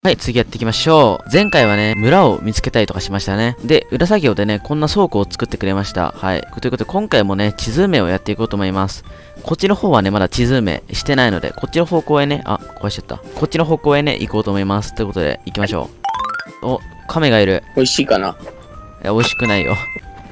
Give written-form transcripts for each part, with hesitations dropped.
はい、次やっていきましょう。前回はね、村を見つけたりとかしましたね。で、裏作業でね、こんな倉庫を作ってくれました。はい。ということで、今回もね、地図埋めをやっていこうと思います。こっちの方はね、まだ地図埋めしてないので、こっちの方向へね、あ、壊しちゃった。こっちの方向へね、行こうと思います。ということで、行きましょう。お、亀がいる。 美味しいかな。 いや、美味しくないよ。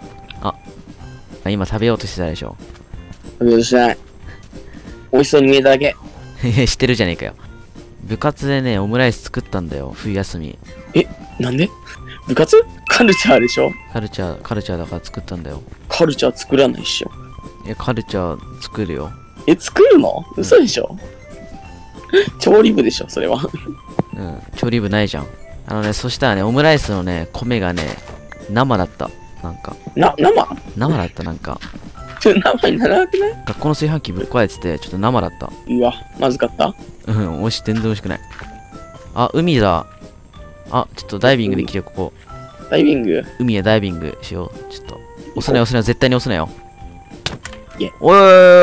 今食べようとしてたでしょ。 食べようとしない。美味しそうに見えただけ。 してるじゃねえかよ。部活でね、オムライス作ったんだよ、冬休み。 なんで部活カルチャーでしょ。 カルチャーだから作ったんだよ。 カルチャー作らないっしょ。 カルチャー作るよ。 作るの嘘でしょ。調理部でしょ、それは。 うん、調理部ないじゃん。そしたらね、オムライスのね、米がね、生だった。なんか。生だった、なんか。 生にならなくない？ 学校の炊飯器ぶっ壊れてて、ちょっと生だった。 うわ、まずかった？ うん、全然美味しくない。あ、海だ。あ、ちょっとダイビングできるよ、ここ。 ダイビング？ 海へダイビングしよう。ちょっと。押すなよ、絶対に押すなよ。おい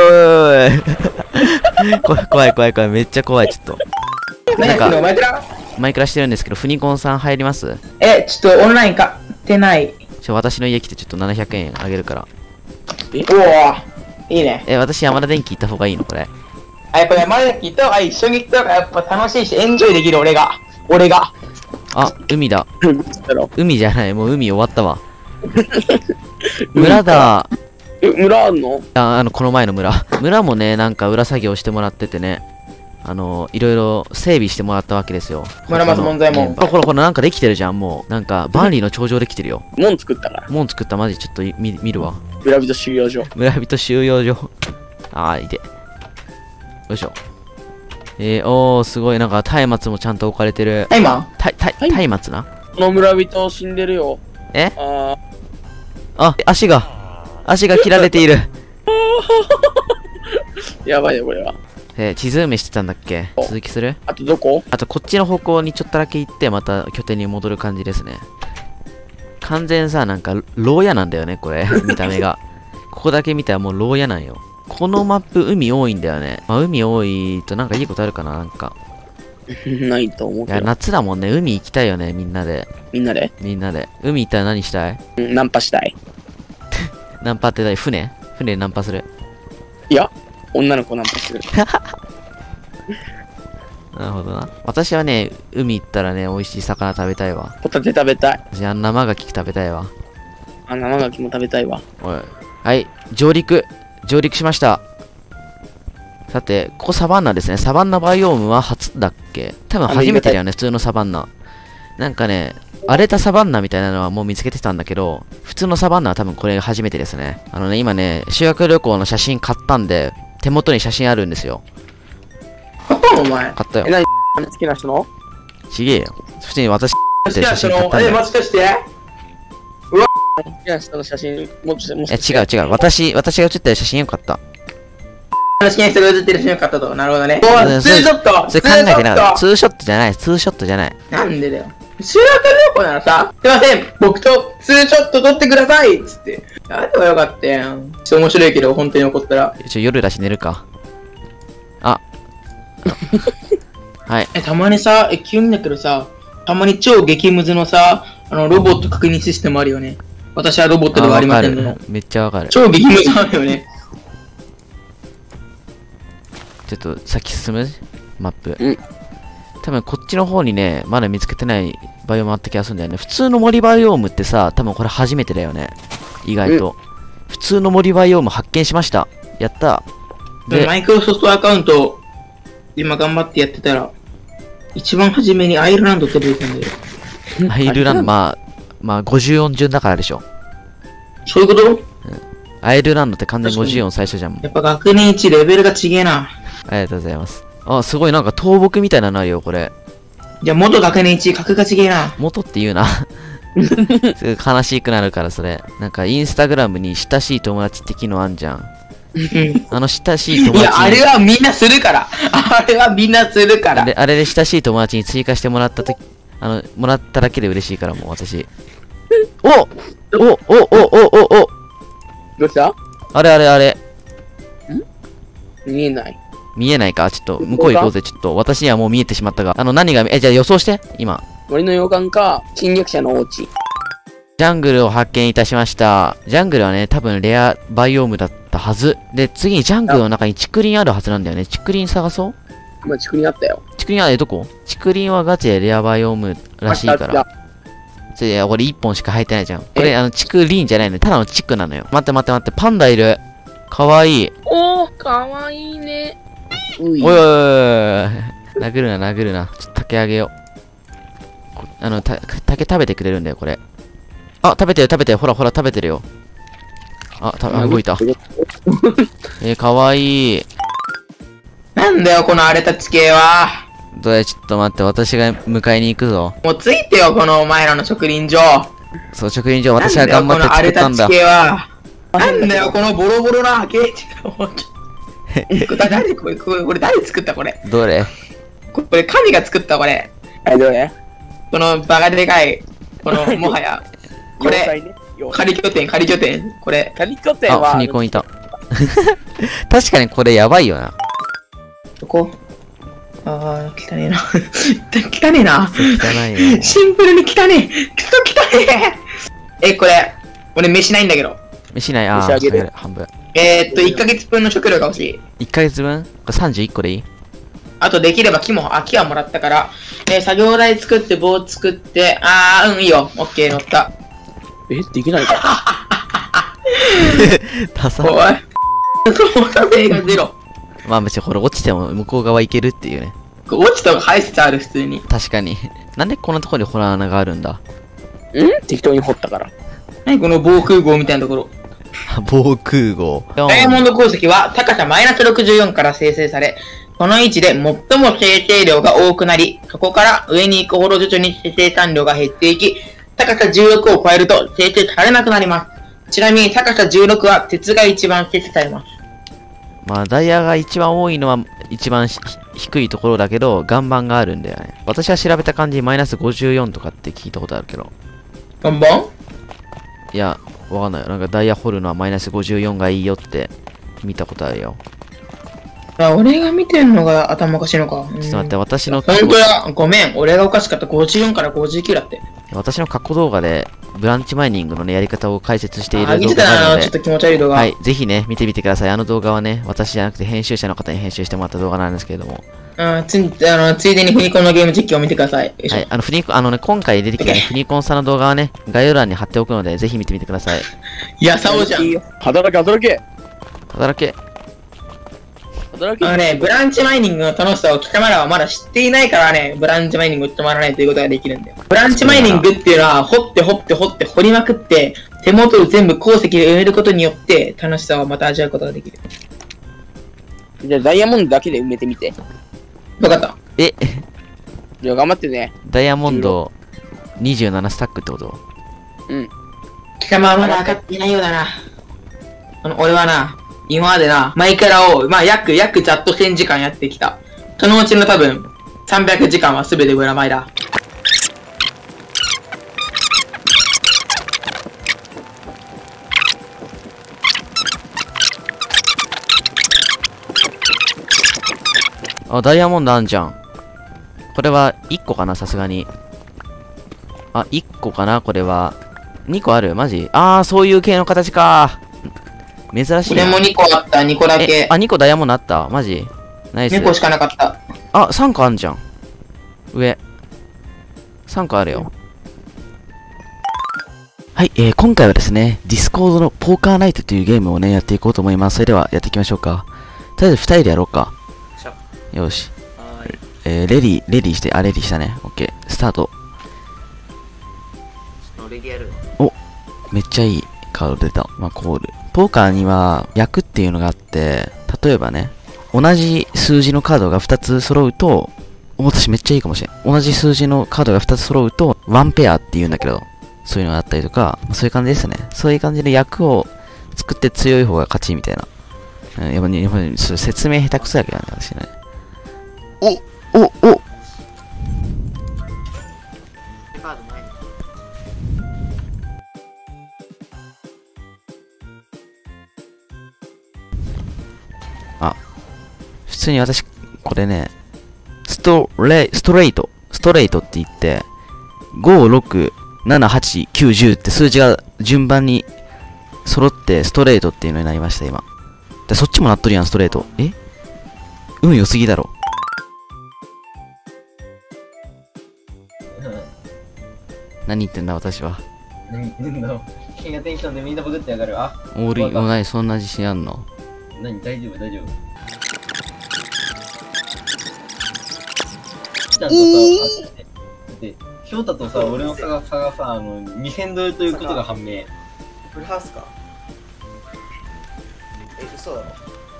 怖い、めっちゃ怖い、ちょっと。なんか、マイクラしてるんですけど、フニコンさん入ります？ ちょっとオンライン買ってない。 私の家来てちょっと700円あげるから。 おお、いいね。 私山田電機行った方がいいのこれ。 やっぱ山田電機と一緒に行った方がやっぱ楽しいし、エンジョイできる俺が。 あ、海だ。海じゃない、もう海終わったわ。 村村だ。 村あんの？ この前の村。村もね、なんか裏作業してもらっててね。いろいろ整備してもらったわけですよ。 村松門左衛門。 ほら、なんかできてるじゃん、もう。なんか、万里の長城できてるよ。 門作ったから。 門作った、マジちょっと見るわ。 村人収容所。 村人収容所。いて。よいしょ。おー、すごい、なんか、松明もちゃんと置かれてる。松明な。 この村人死んでるよ。 足が切られている。 やばいよ、これは。 地図埋めしてたんだっけ？続きする？ あとどこ？ あとこっちの方向にちょっとだけ行って、また拠点に戻る感じですね。完全さ、なんか、牢屋なんだよね、これ。見た目が。ここだけ見たらもう牢屋なんよ。このマップ、海多いんだよね。まあ、海多いとなんかいいことあるかな、なんか。 ないと思うけど。 いや、夏だもんね。海行きたいよね、みんなで。 みんなで。 海行ったら何したい？ ナンパしたい。 ナンパって船でナンパする？ いや、女の子ナンパする。 なるほどな。私はね、海行ったらね、美味しい魚食べたいわ。 ホタテ食べたい。 じゃあ生牡蠣食べたいわ。 生牡蠣も食べたいわ。 はい、上陸しました。さて、ここサバンナですね。サバンナバイオームは初だっけ？多分初めてだよね、普通のサバンナ。なんかね、荒れたサバンナみたいなのはもう見つけてたんだけど、普通のサバンナは多分これが初めてですね。今ね、修学旅行の写真買ったんで、手元に写真あるんですよ。 買ったのお前。 買ったよ。 何好きな人の？ ちげえよ。普通に私って写真買ったんだよ。 もしかして好きな人の写真も違う。私が写ってる写真よかった。 好きな人が写ってる写真を買ったと。なるほどね。ツーショット。 それ考えてなかった。ツーショットじゃない。 なんでだよ。修学旅行ならさ、すいません、僕とツーショット撮ってくださいっつって。やればよかったやん。ちょっと面白いけど、本当に怒ったら。 夜だし寝るか。はい。 たまにさ、急にだけどさ、たまに超激ムズのさ、ロボット確認システムあるよね。私はロボットではありませんの。 めっちゃわかる。 超激ムズあるよね。 ちょっと先進むマップ。 うん。 多分こっちの方にね、まだ見つけてないバイオームあった気がするんだよね。普通の森バイオームってさ、多分これ初めてだよね。意外と。普通の森バイオーム発見しました。やったで、マイクロソフトアカウント、今頑張ってやってたら、一番初めにアイルランドって出てたんだよ。 アイルランド、まあ54順だからでしょ。 そういうこと？ アイルランドって完全54最初じゃん。 やっぱ学年1レベルが違えな。 ありがとうございます。すごいなんか倒木みたいなのあるよ、これ。 じゃあ元学年1、格が違えな。 元って言うな。悲しくなるからそれ。なんかインスタグラムに親しい友達って機能あんじゃん。親しい友達。 いや、あれはみんなするから。あれはみんなするから。 あれで親しい友達に追加してもらったとき、もらっただけで嬉しいからもう私。おどうした？ あれ。 見えない。 見えないかちょっと、向こう行こうぜ。ちょっと、私にはもう見えてしまったが。何がじゃあ予想して、今。 森の洋館か、侵略者のお家。 ジャングルを発見いたしました。ジャングルはね、多分レアバイオームだったはず。で、次にジャングルの中に竹林あるはずなんだよね。竹林探そう。 今、竹林あったよ。 竹林どこ？竹林はガチでレアバイオームらしいから。これ1本しか生えてないじゃん。これ、竹林じゃないの。ただの竹なのよ。待って待って待って、パンダいる。かわいい。 おー、かわいいね。 おいおいおいおい。殴るな、殴るな。ちょっと竹あげよう。竹食べてくれるんだよ、これ。あ、食べてる、食べてる。ほらほら、食べてるよ。動いた。かわいい。 なんだよ、この荒れた地形は。 どれ、ちょっと待って、私が迎えに行くぞ。 もうついてよ、このお前らの植林場。 そう、植林場、私は頑張って作ったんだ。 この荒れた地形は。なんだよ、このボロボロなケージが。これ誰作ったこれ。 どれこれ神が作ったこれ。 どれこのバカでかい、このもはや。これ、仮拠点、仮拠点。これ。 仮拠点は。 フニコンいた。確かにこれやばいよな。 どこ汚ねえな。汚ねえな。 汚いよ。 シンプルに汚ねえ。汚ねえ。これ、俺飯ないんだけど。 飯ない、 飯あげる半分。 1ヶ月分の食料が欲しい。 1ヶ月分これ31個でいい？ あとできれば木はもらったから、作業台作って棒作って、いいよ。オッケー、乗った。 できないか。 ダサ。 おい。そうだねがゼロ。 まあ別にこれ落ちても向こう側行けるっていうね。 落ちた方が排出ある、普通に。 確かに。なんでこんなところにホラー穴があるんだ？ 適当に掘ったから。 何この防空壕みたいなところ。 防空壕。 ダイヤモンド鉱石は高さマイナス64から生成され、この位置で最も生成量が多くなり、そこから上に行くほど徐々に生産量が減っていき、高さ16を超えると生成されなくなります。ちなみに高さ16は鉄が一番生成されます。 まあダイヤが一番多いのは一番低いところだけど、岩盤があるんだよね。私は調べた感じマイナス54とかって聞いたことあるけど。 岩盤？ いや、わかんない。なんかダイヤ掘るのはマイナス54がいいよって見たことあるよ。 俺が見てんのが頭おかしいのか。 ちょっと待って、私の本当だ、ごめん。俺がおかしかった。54から59だって。 私の過去動画でブランチマイニングのね、やり方を解説している見動てたな、 画なので、 ちょっと気持ち悪い動画。 はい、ぜひね、見てみてください。あの動画はね、私じゃなくて編集者の方に編集してもらった動画なんですけれども。 ついでにフニコンのゲーム実況を見てください。 はい、今回出てきた、ね、フニコンさんの動画はね、概要欄に貼っておくので、ぜひ見てみてください。 いや、サオじゃん。 働け、働け。 働け。 ブランチマイニングの楽しさを貴様らはまだ知っていないからね、ブランチマイニングを止まらないということができるんだよ。ブランチマイニングっていうのは、掘って掘りまくって、手元を全部鉱石で埋めることによって、楽しさをまた味わうことができる。 じゃあダイヤモンドだけで埋めてみて。 わかった。 じゃあ頑張ってね。 ダイヤモンド27スタックってこと？ 貴様はまだ分かっていないようだな。俺はな、今までな、マイクラを、約ざっと1000時間やってきた。そのうちの多分、300時間は全てブラマイだ。 ダイヤモンドあんじゃん。これは1個かな、さすがに。1個かな、これは。2個あるマジ？そういう系の形か。珍しいな。 俺も2個あった、2個だけ。 2個ダイヤモンドあったマジ？ナイス。 2個しかなかった。 3個あんじゃん。上。3個あるよ。はい、今回はですね、ディスコードのポーカーナイトというゲームをね、やっていこうと思います。それではやっていきましょうか。とりあえず2人でやろうか。よし。レディーして、レディーしたね。オッケー。スタート。お、めっちゃいいカード出た。コール。ポーカーには役っていうのがあって、例えばね、同じ数字のカードが2つ揃うと、私めっちゃいいかもしれん。同じ数字のカードが2つ揃うと、ワンペアって言うんだけど、そういうのがあったりとか、そういう感じですね。そういう感じで役を作って強い方が勝ちみたいな。やっぱ説明下手くそやけどね、私ね。お普通に私、これね、ストレートって言って、5、6、7、8、9、10って数字が順番に揃ってストレートっていうのになりました、今。で、そっちもなっとるやん、ストレート。運良すぎだろ。何言ってんだ、私は。 何言ってんの？君がテンションでみんなバグってやがる。あ、 俺、もう何、そんな自信あんの？ 何？大丈夫、大丈夫。ちゃんとさ、で、翔太とさ、俺の差がさ、2000ドルということが判明。 フルハウスか。嘘だろ。 か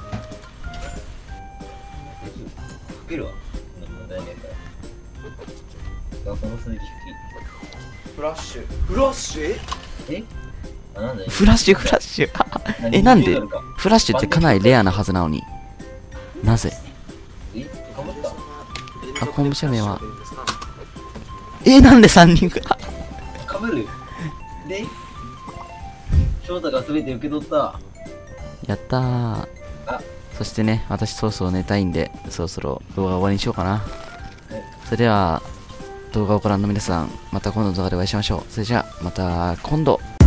けるわ。問題ねえから。この数字低い。 フラッシュえ？あ、なんだよ。 フラッシュ。なんでフラッシュってかなりレアなはずなのに。なぜ？ え？かぶった？ コンビ社名は。なんで3人がかぶる？で？翔太が全て受け取った。 やったー。そしてね、私そろそろ寝たいんで、そろそろ動画終わりにしようかな。それでは、動画をご覧の皆さん、また今度の動画でお会いしましょう。それじゃあ、また今度。